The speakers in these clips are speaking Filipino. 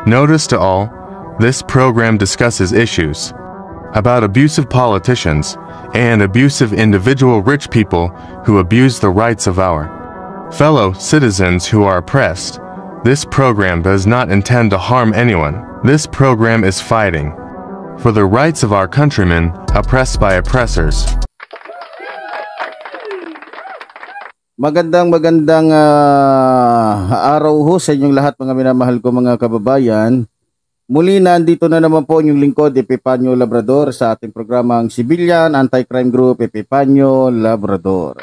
Notice to all, this program discusses issues about abusive politicians and abusive individual rich people who abuse the rights of our fellow citizens who are oppressed. This program does not intend to harm anyone. This program is fighting for the rights of our countrymen oppressed by oppressors. Magandang araw ho sa inyong lahat, mga minamahal ko mga kababayan. Muli nandito na naman po yung lingkod, Epipanyo Labrador, sa ating programang Civilian Anti-Crime Group, Epipanyo Labrador.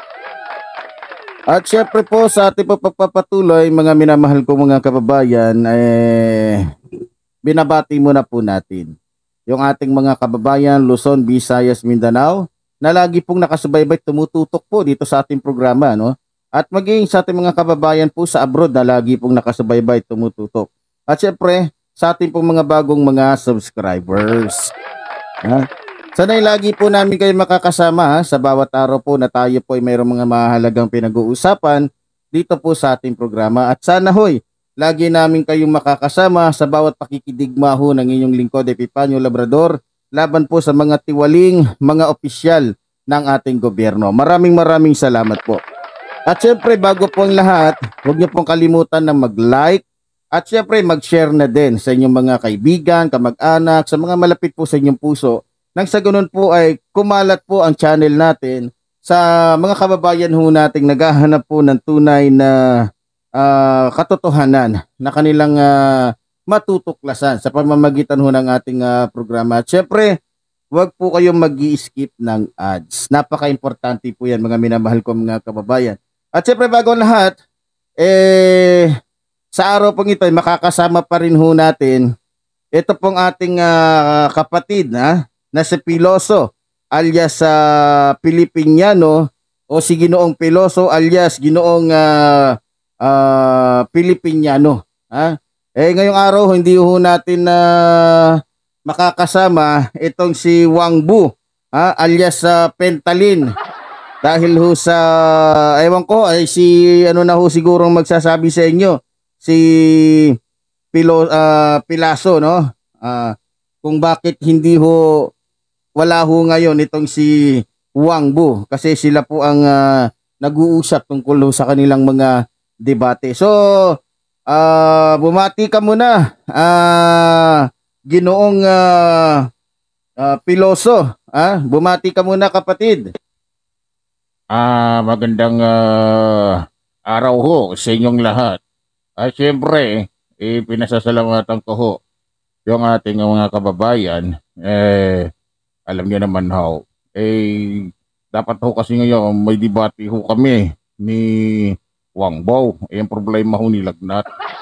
At syempre po sa ating pagpapatuloy, mga minamahal ko mga kababayan, binabati muna po natin yung ating mga kababayan Luzon, Visayas, Mindanao, na lagi pong nakasubaybay, tumututok po dito sa ating programa, no? At maging sa ating mga kababayan po sa abroad na lagi pong nakasubaybay, tumututok. At syempre, sa ating pong mga bagong mga subscribers. Sana'y lagi po namin kayo makakasama sa bawat araw po na tayo po ay mayroong mga mahalagang pinag-uusapan dito po sa ating programa. At sana hoy, lagi namin kayong makakasama sa bawat pakikidigma ho ng inyong lingkod, Epipanyo Labrador, laban po sa mga tiwaling mga opisyal ng ating gobyerno. Maraming salamat po. At syempre, bago po ang lahat, huwag niyo pong kalimutan na mag-like at syempre mag-share na din sa inyong mga kaibigan, kamag-anak, sa mga malapit po sa inyong puso. Nang sa ganun po ay kumalat po ang channel natin sa mga kababayan ho nating naghahanap po ng tunay na katotohanan na kanilang matutuklasan sa pamamagitan ho ng ating programa. At syempre, huwag po kayong mag-i-skip ng ads. Napaka-importante po yan, mga minamahal ko mga kababayan. At syempre, bago ang lahat, sa araw pong ito ay makakasama pa rin ho natin ito pong ating kapatid na si Piloso alias Pilipiniano o si Ginoong Piloso alias Ginoong Pilipiniano. Ngayong araw, hindi ho natin makakasama itong si Wang Bu, alias Pentalin. Dahil ho sa, ewan ko, ay si, ano na ho sigurong magsasabi sa inyo, si Pilaso, no? Kung bakit hindi ho, wala ho ngayon itong si Wang Bu. Kasi sila po ang nag-uusap tungkol sa kanilang mga debate. So, bumati ka muna, Ginoong Piloso. Bumati ka muna, kapatid. Magandang araw ho sa inyong lahat. Siyempre, pinasasalamatan ko ho yung ating mga kababayan. Alam niyo naman ho, dapat ho kasi ngayon may debate ho kami ni Wang Bu. Yung problema ho nilagnat.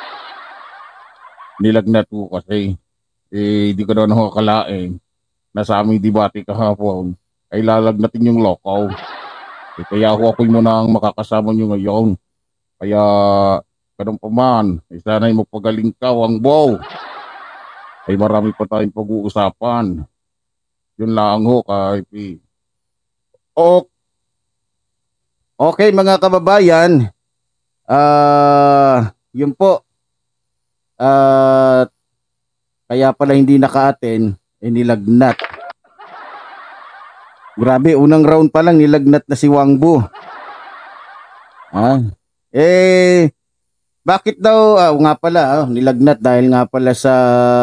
Nilagnat ho kasi. Di ko na ho akalain na sa aming debate kahapon ay lalagnatin yung lokaw. Kaya ho ako'y muna ang makakasama nyo ngayon. Kaya ganun pa man, sana'y magpagaling ka, Wang Bu. Ay marami pa tayong pag-uusapan. Yun lang ho, Kaipi. Okay mga kababayan, yun po. Kaya pala hindi naka-attend, nilagnat. Grabe, unang round pa lang nilagnat na si Wang Bu. Bakit daw nga pala nilagnat dahil nga pala sa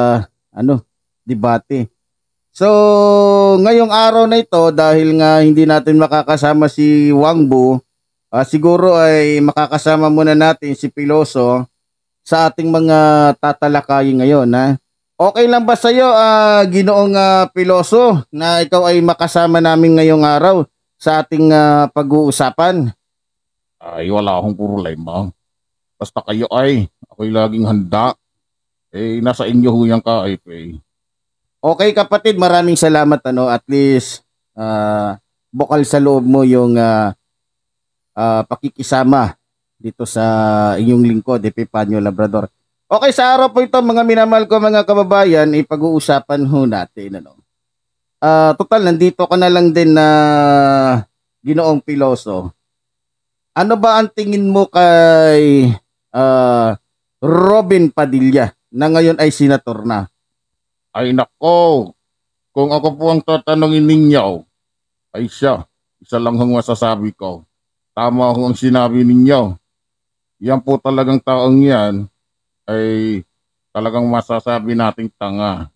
debate. So, ngayong araw na ito, dahil nga hindi natin makakasama si Wang Bu, siguro ay makakasama muna natin si Piloso sa ating mga tatalakayin ngayon. Okay lang ba sa iyo, Ginoong Piloso, na ikaw ay makasama namin ngayong araw sa ating pag-uusapan? Wala akong problema. Basta kayo ako'y laging handa. Nasa inyo ho yung Kaipi. Okay kapatid, maraming salamat. At least bukal sa loob mo yung pakikisama dito sa inyong lingkod, Epipanyo Labrador. Okay, sa araw po ito, mga minamahal ko mga kababayan, ipag-uusapan ho natin. Total, nandito ka na lang din na Ginoong Piloso. Ano ba ang tingin mo kay Robin Padilla na ngayon ay senator na? Ay nako, kung ako po ang tatanungin ninyo, ay siya, isa lang ang masasabi ko. Tama ho ang sinabi ninyo. Yan po talagang taong yan ay talagang masasabi nating tanga.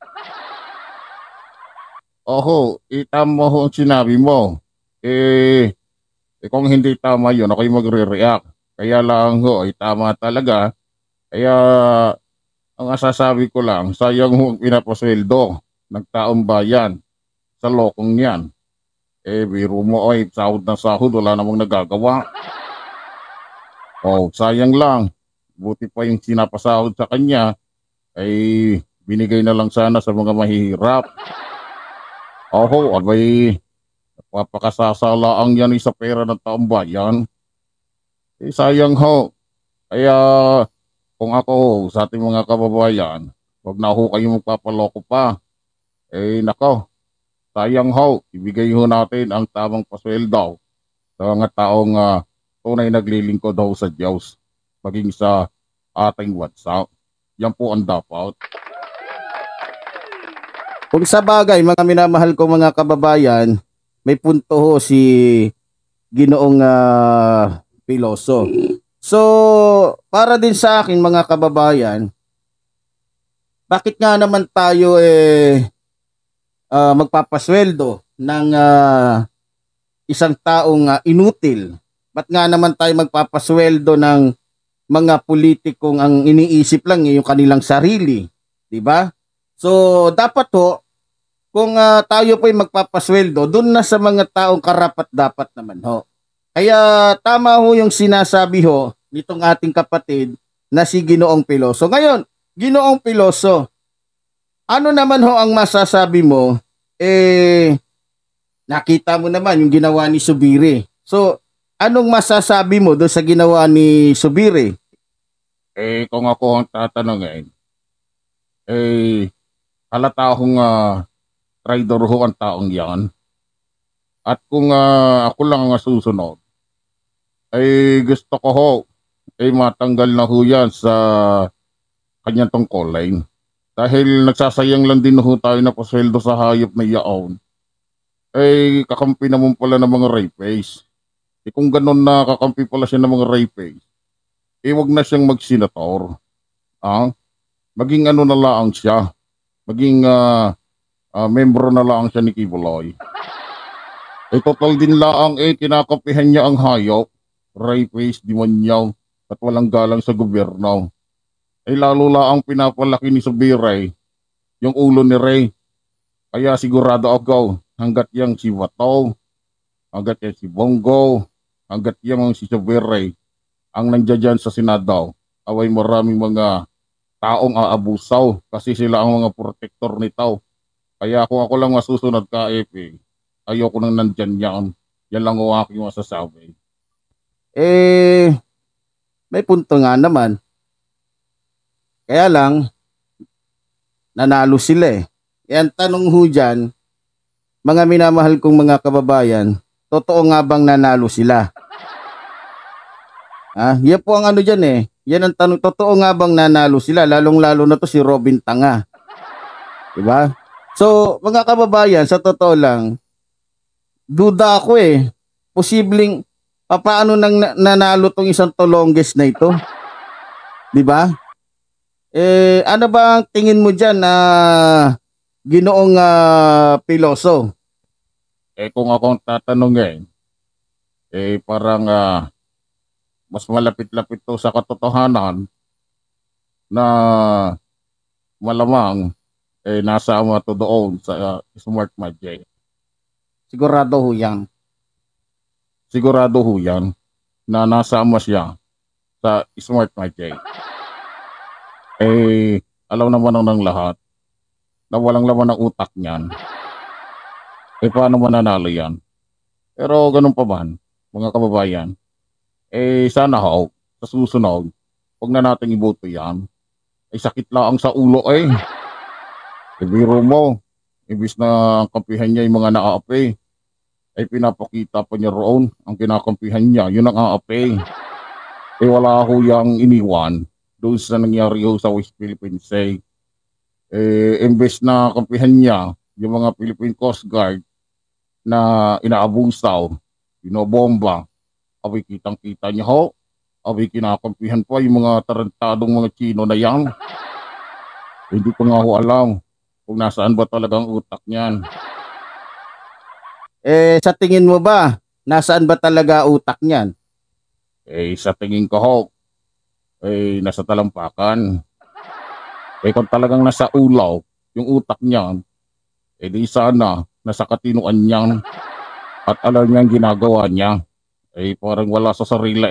Oho, tama ho ang sinabi mo. Kung hindi tama yun, ako'y magre-react. Kaya lang ho, ay tama talaga. Kaya ang masasabi ko lang, sayang ho ang pinapasweldo ng taong bayan sa lokong yan. Biro mo ay sahod na sahod, wala namang nagagawa. Sayang lang. Buti pa yung sinapasahod sa kanya ay binigay na lang sana sa mga mahihirap. Abay, papakasasalaang yan sa pera ng taong bayan. Sayang ho. Kaya kung ako sa ating mga kababayan, wag na ho kayo magpapaloko pa. Nako, sayang ho, ibigay ho natin ang tamang pasweldo sa mga taong tunay naglilingkod ho sa Diyos, maging sa ating bansa. Yan po ang dapat. Kung sa bagay, mga minamahal ko mga kababayan, may punto ho si Ginoong Piloso. So, para din sa akin mga kababayan, bakit nga naman tayo magpapasweldo ng isang taong inutil? Ba't nga naman tayo magpapasweldo ng mga politikong ang iniisip lang yung kanilang sarili, 'di ba? So, dapat ho kung tayo po ay magpapasweldo, doon na sa mga taong karapat-dapat naman ho. Kaya tama ho yung sinasabi ho nitong ating kapatid na si Ginoong Piloso. Ngayon, Ginoong Piloso, ano naman ho ang masasabi mo? Nakita mo naman yung ginawa ni Zubiri. So, anong masasabi mo doon sa ginawa ni Zubiri? Kung ako ang tatanungin, halata akong traitor ho ang taong yan. At kung ako lang ang susunod, gusto ko ho, matanggal na ho yan sa kanyang tungkulin. Dahil nagsasayang lang din ho tayo na pasweldo sa hayop na yaon. Kakampi naman pala ng mga rapist. Kung ganun na kakampi pala siya ng mga rapist, wag na siyang mag-senator. Maging ano na lang siya. Maging membro na lang siya ni Kibuloy. Total din lang kinakampihan niya ang hayop, rapist, demonyaw, at walang galang sa gobyerno. Lalo lang pinapalaki ni Zubiri yung ulo ni Ray. Kaya sigurado ako, hanggat yang si Wato, hanggat yang si Bongo, hanggat yang si Zubiri ang nandiyan sa Senado, away maraming mga taong aabusaw kasi sila ang mga protector nito. Kaya kung ako lang masusunod ka, ayoko nang nandyan yan. Yan lang ang aking masasabi. May punto nga naman. Kaya lang, nanalo sila Yan tanong ho dyan, mga minamahal kong mga kababayan, totoo nga bang nanalo sila? Yan po ang ano dyan Yan ang tanong, totoo nga bang nanalo sila? Lalong-lalo na to si Robin Tanga. Diba? So, mga kababayan, sa totoo lang, duda ako Posibleng, paano nang nanalo tong isang Tolonges na ito? Diba? Ano ba ang tingin mo dyan na Ginoong Piloso? Kung akong tatanungin, parang mas malapit-lapit to sa katotohanan na malamang nasa to doon sa Smart Magic. Sigurado ho yan. Sigurado ho yan na nasama siya sa Smart Magic. Alam naman ng lahat na walang laman ng utak niyan. Paano mananalo yan? Pero ganun pa man, mga kababayan, sana ho, sa susunod, huwag na natin iboto yan. Sakit lang sa ulo Biro mo, ibis na kampihan niya yung mga naaapi, pinapakita pa niya roon ang kinakampihan niya, yun ang aapi. Wala ho yung iniwan doon sa nangyari ho sa West Philippine Sea. Imbes na kampihan niya yung mga Philippine Coast Guard na inaabusaw, binobomba, abay kitang-kita niya ho, abay kinakampihan pa yung mga tarantadong mga Chino na yan. Hindi ko nga ho alam kung nasaan ba talagang utak niyan. Sa tingin mo ba, nasaan ba talaga utak niyan? Sa tingin ko ho, nasa talampakan. Kung talagang nasa ulaw yung utak niyan, di sana nasa katinuan niyan at alam niya ang ginagawa niya. Parang wala sa sarili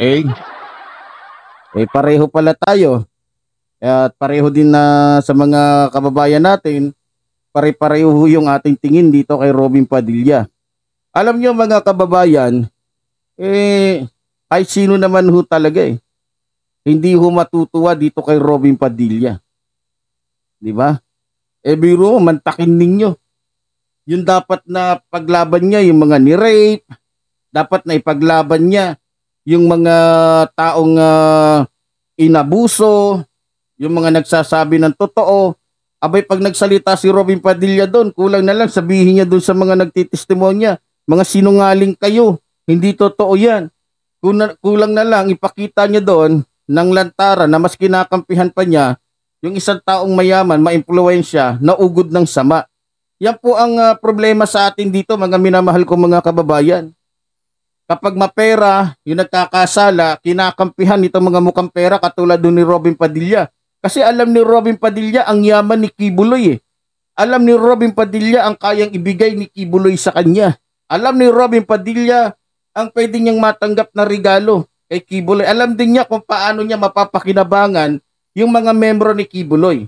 Pareho pala tayo. At pareho din na sa mga kababayan natin, pare-pareho yung ating tingin dito kay Robin Padilla. Alam niyo mga kababayan, kahit sino naman ho talaga hindi ho matutuwa dito kay Robin Padilla. Di ba? Biro, mantakin ninyo. Yung dapat na paglaban niya, yung mga ni-rape, dapat na ipaglaban niya yung mga taong inabuso, yung mga nagsasabi ng totoo. Abay, pag nagsalita si Robin Padilla doon, kulang na lang sabihin niya doon sa mga nagtitestimonya, mga sinungaling kayo, hindi totoo yan. Kulang na lang ipakita niya doon ng lantaran na mas kinakampihan pa niya yung isang taong mayaman, maimpluwensya, naugod ng sama. Yan po ang problema sa atin dito, mga minamahal kong mga kababayan. Kapag mapera, yung nagkakasala, kinakampihan itong mga mukhang pera katulad doon ni Robin Padilla. Kasi alam ni Robin Padilla ang yaman ni Kibuloy Alam ni Robin Padilla ang kayang ibigay ni Kibuloy sa kanya. Alam ni Robin Padilla ang pwede niyang matanggap na regalo kay Kibuloy. Alam din niya kung paano niya mapapakinabangan yung mga membro ni Kibuloy.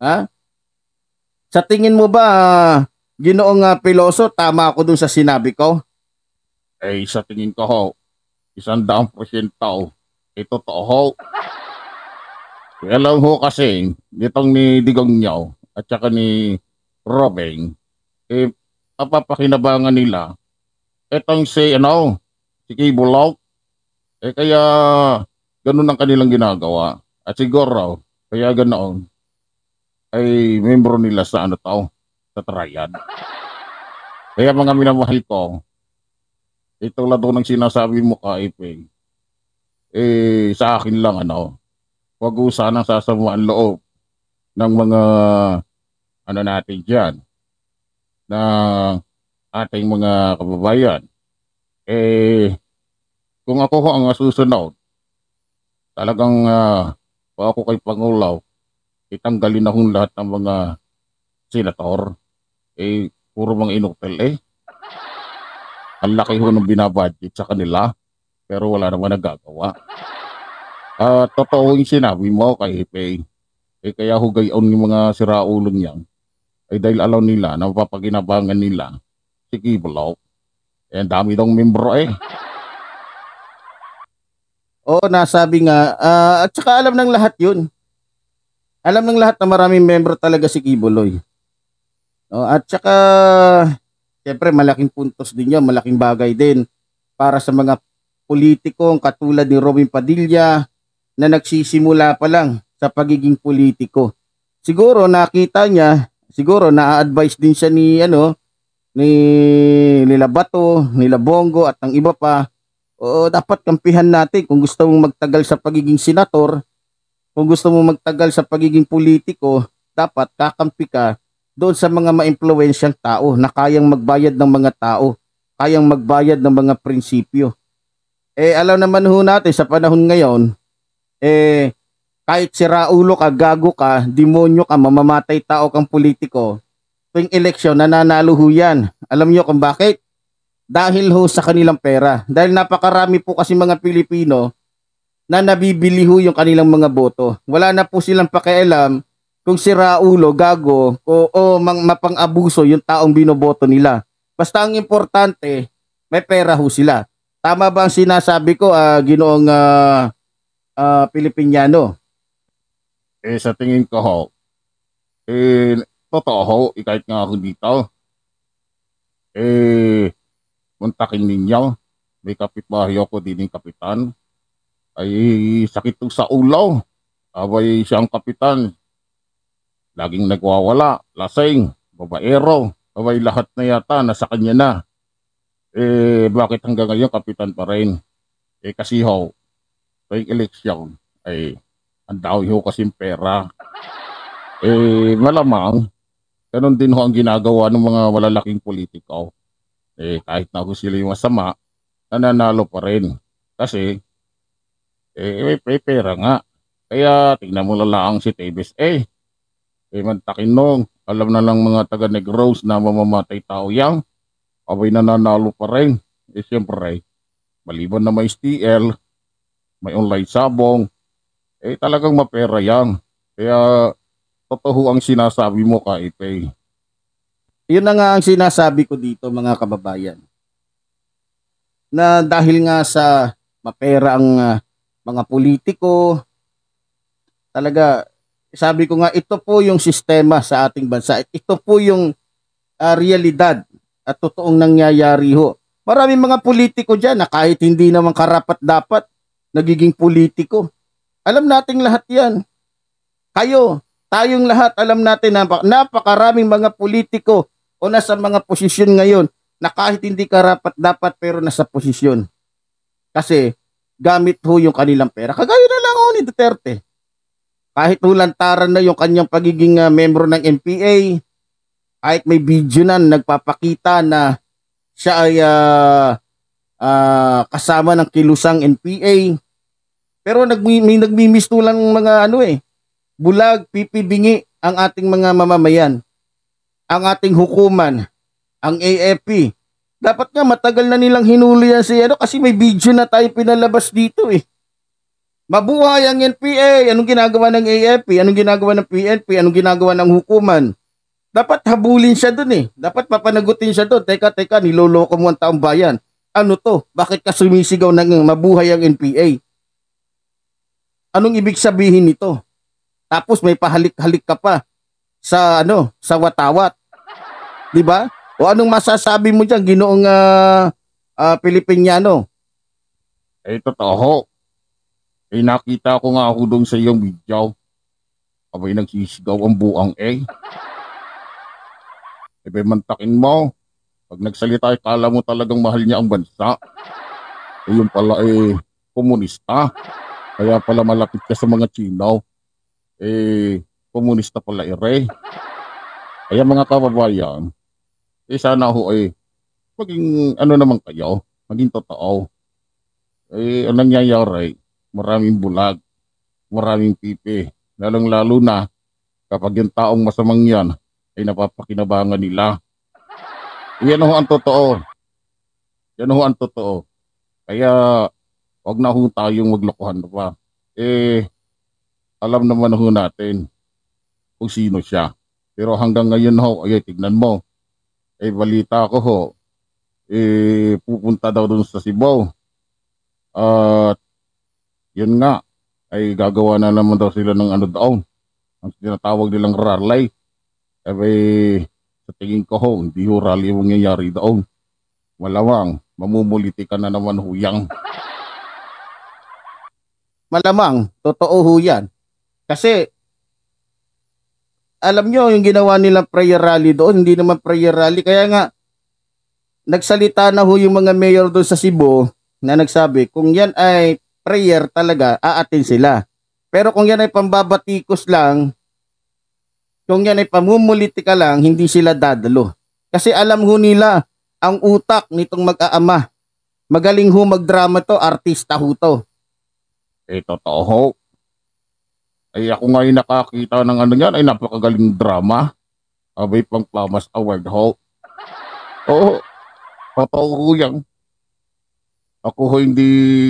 Sa tingin mo ba, Ginoong Peloso, tama ako dun sa sinabi ko? Sa tingin ko ho, 100%, totoo ho. Kaya lang ho kasi, nitong ni Digong Nyaw at saka ni Robin, papapakinabangan nila. Etong si Kibulaw, kaya ganun ang kanilang ginagawa. At siguro, kaya ganoon, ay membro nila sa sa triad. Kaya mga minamahal ko, tulad ng sinasabi mo ka, sa akin lang, wag ko sanang sasamuan loob ng mga, natin dyan, na ating mga kababayan. Kung ako ang susunod, talagang, ako kay Pangulaw, itanggalin akong lahat ng mga senator. Puro mga inutil Ang laki ho ng binabudget sa kanila, pero wala naman nagagawa. Totoo yung sinabi mo kay Hepe. Kaya hugayon yung mga siraulong yan. Dahil alam nila na mapapaginabangan nila si Kibulaw. Ang dami dong membro Oo, nasabi nga. At saka alam ng lahat yun. Alam ng lahat na maraming membro talaga si Kibuloy. At saka, siyempre malaking puntos din yan, malaking bagay din para sa mga politikong katulad ni Robin Padilla na nagsisimula pa lang sa pagiging politiko. Siguro nakita niya, siguro na-advise din siya ni nila Bato, nila Bongo at ng iba pa. Dapat kampihan natin kung gusto mong magtagal sa pagiging senator, kung gusto mong magtagal sa pagiging politiko, dapat kakampi ka doon sa mga maimpluwensyang tao na kayang magbayad ng mga tao, kayang magbayad ng mga prinsipyo. Alam naman ho natin sa panahon ngayon, kahit siraulo ka, gago ka, demonyo ka, mamamatay tao kang politiko, tuwing eleksyon nananalo ho yan. Alam niyo kung bakit? Dahil ho sa kanilang pera. Dahil napakarami po kasi mga Pilipino na nabibili ho yung kanilang mga boto. Wala na po silang pakialam kung siraulo, gago, o mapang-abuso yung taong binoboto nila. Basta ang importante, may pera ho sila. Tama ba ang sinasabi ko, Ginoong Pilipiniano? Sa tingin ko ho, totoo ho, kahit nga ako dito, muntakin ninyo, may kapitbahay ako din yung kapitan, ay sakit sa ulaw. Abay siya ang kapitan. Laging nagwawala, lasing, babaero. Abay lahat na yata nasa kanya na. Bakit hanggang ngayon kapitan pa rin? Kasi ho, tuwing eleksyon, ang daw ho kasing pera. Malamang, ganun din ho ang ginagawa ng mga malalaking politiko. Kahit na ho sila yung masama, nananalo pa rin. Kasi, may pera nga. Kaya, tingnan mo lang si Tevez. Mantakin nung, alam na lang mga taga Negros na mamamatay tao yang, abay nananalo pa rin. Siyempre, maliban na may STL, may online sabong, talagang mapera yan. Kaya, totoo ang sinasabi mo ka, Ipay. Yun na nga ang sinasabi ko dito mga kababayan. Na dahil nga sa mapera ang mga politiko, talaga, sabi ko nga, ito po yung sistema sa ating bansa. Ito po yung realidad at totoong nangyayari ho. Maraming mga politiko dyan na kahit hindi naman karapat-dapat, nagiging politiko. Alam nating lahat yan. Kayo, tayong lahat alam natin na napakaraming mga politiko o nasa mga posisyon ngayon na kahit hindi karapat-dapat pero nasa posisyon. Kasi gamit ho yung kanilang pera. Kagaya na lang ho ni Duterte. Kahit hulantaran na yung kanyang pagiging membro ng NPA, kahit may video na nagpapakita na siya ay kasama ng kilusang NPA. Pero may nagmimistulang mga bulag, pipibingi ang ating mga mamamayan. Ang ating hukuman, ang AFP. Dapat nga matagal na nilang hinuli yan kasi may video na tayo pinalabas dito Mabuhay ang NPA. Anong ginagawa ng AFP? Anong ginagawa ng PNP? Anong ginagawa ng hukuman? Dapat habulin siya dun Dapat papanagutin siya dun. Teka, niloloko mo ang taong bayan. Ano to? Bakit ka sumisigaw ng mabuhay ang NPA? Anong ibig sabihin nito? Tapos may pahalik-halik ka pa sa watawat. 'Di ba? O anong masasabi mo diyan, Ginoong Pilipiniano? Totoo. Nakita ko nga ako doon sa iyong video. Abay nagsisigaw ang buang mantakin mo. Pag nagsalita, kala mo talagang mahal niya ang bansa. Yung pala komunista. Kaya pala malapit ka sa mga Chino. Komunista pala Kaya mga kababayan, sana ho maging naman kayo, maging totoo. Ang nangyayari, maraming bulag, maraming pipi, lalong-lalo na kapag yung taong masamang yan ay napapakinabangan nila. Yan ho ang totoo. Yan ho ang totoo. Kaya wag na ho tayong maglokohan pa. Alam naman ho natin kung sino siya. Pero hanggang ngayon ho, tignan mo. Balita ko ho, pupunta daw dun sa Cebu. At yun nga, ay gagawa na naman daw sila ng daon. Ang tinatawag nilang rally. Sa tingin ko ho, hindi ho rally yung nangyayari doon. Malamang, mamumuliti ka na naman huyang. Malamang, totoo ho yan. Kasi, alam nyo, yung ginawa nilang prayer rally doon, hindi naman prayer rally. Kaya nga, nagsalita na ho yung mga mayor doon sa Cebu na nagsabi, kung yan ay prayer talaga, aatin sila. Pero kung yan ay pambabatikos lang, kung yan ay pamumulitika lang, hindi sila dadalo. Kasi alam ho nila, ang utak nitong mag-aama. Magaling ho magdrama to, artista ho to. Totoo ho. Ako ngayon nakakita ng yan, ay napakagaling drama. Abay pang Plamas Award ho. Oo, totoo ho yan. Ako ho hindi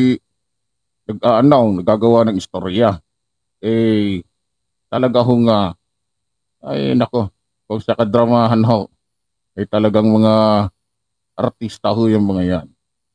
nagagawa ng istorya. Talaga ho nga, kung sa kadramahan ho, talagang mga artista ho yung mga yan.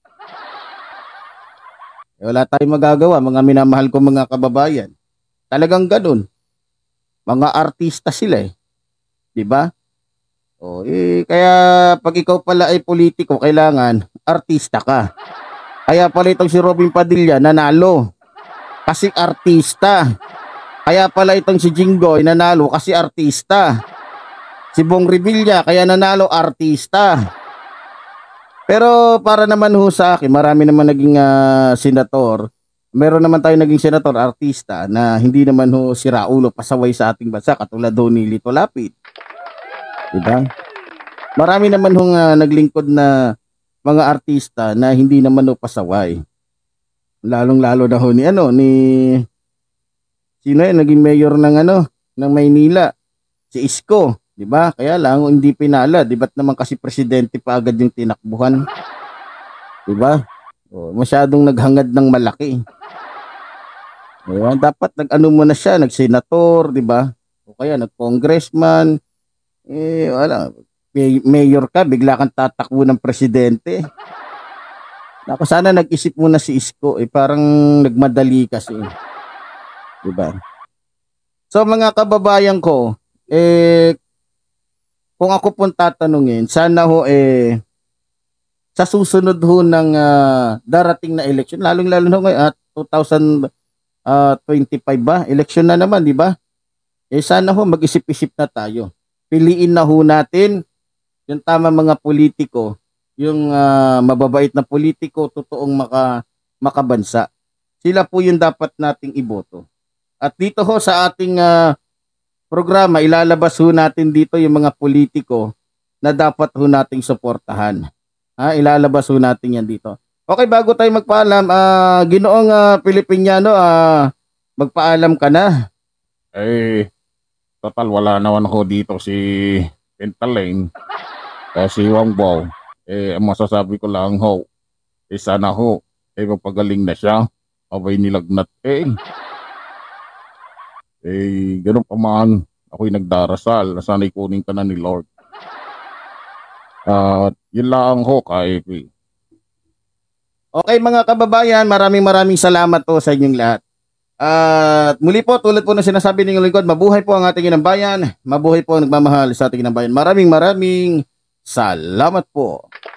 Wala tayong magagawa, mga minamahal ko mga kababayan. Talagang ganun. Mga artista sila Diba? Kaya pag ikaw pala ay politiko, kailangan artista ka. Kaya pala itong si Robin Padilla nanalo. Kasi artista. Kaya pala itong si Jinggoy nanalo kasi artista. Si Bong Revilla kaya nanalo artista. Pero para naman ho sa akin, marami naman naging senator. Meron naman tayo naging senator, artista na hindi naman ho si Raulo pasaway sa ating bansa katulad ho ni Lito Lapid. Diba? Marami naman ho naglingkod na mga artista na hindi naman ho pasaway. Lalong-lalo na ho ni sino yan, naging mayor ng Maynila, si Isko, di ba? Kaya lang hindi pinala, di ba't naman kasi presidente pa agad yung tinakbuhan? Di ba? Masyadong naghangad ng malaki. Diba? Dapat nag-ano muna siya, nag-senator, di ba? O kaya nag-congressman, wala, mayor ka, bigla kang tatakbo ng presidente. Naku, sana nag-isip muna si Isko, parang nagmadali kasi. Diba? So mga kababayan ko, kung ako pong tatanungin, sana ho sa susunod ho ng darating na election, lalong-lalo na ngayon 2025 ba? Election na naman, di ba? Sana ho mag-isip-isip na tayo. Piliin na ho natin yung tama mga politiko, yung mababait na politiko, totoong makabansa. Sila po yung dapat nating iboto. At dito ho sa ating programa, ilalabas ho natin dito yung mga politiko na dapat ho nating suportahan. Ilalabas ho natin yan dito. Okay, bago tayo magpaalam, Ginoong Pilipiniano, magpaalam ka na. Total wala naman ho dito si Pentalane kasi Wang Bao. Masasabi ko lang ho, sana ho, magpagaling na siya. Abay nilagnat ganun pa man, ako'y nagdarasal na sana'y kunin ka na ni Lord. Yun lang ho, KP. Okay mga kababayan, maraming salamat po sa inyong lahat. At muli po, tulad po na sinasabi ng lingkod, mabuhay po ang ating inang bayan, mabuhay po ang nagmamahal sa ating inang bayan. Maraming salamat po.